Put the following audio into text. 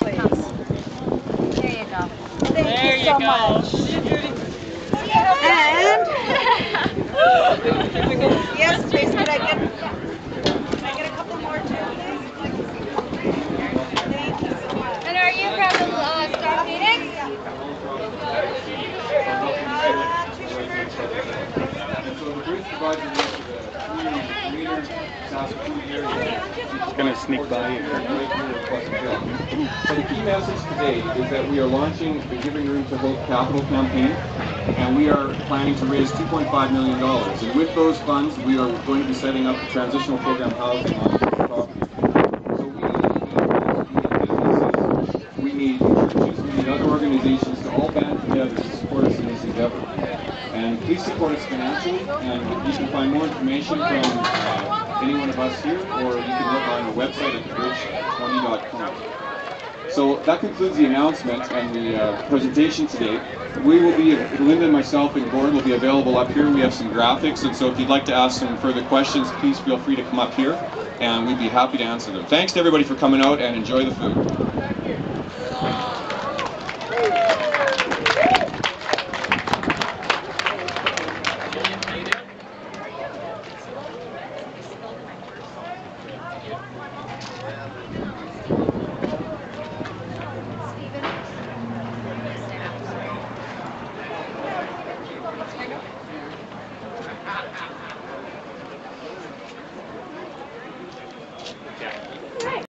please. There you go. Thank you so much. And yes, please. Could I get a couple more too, please? Thank you so much. And are you from Star Phoenix? It's going to sneak by you. So the key message today is that we are launching the Giving Room to Hope capital campaign, and we are planning to raise $2.5 million. And with those funds, we are going to be setting up transitional program housing on the property. So we need churches, we need other organizations to all band together to support us in this endeavor. And please support us financially, and you can find more information from any one of us here, or you can look on our website at bridge20.com. So that concludes the announcement and the presentation today. We will be, Linda and myself and Gord will be available up here. We have some graphics, and so if you'd like to ask some further questions, please feel free to come up here, and we'd be happy to answer them. Thanks to everybody for coming out, and enjoy the food.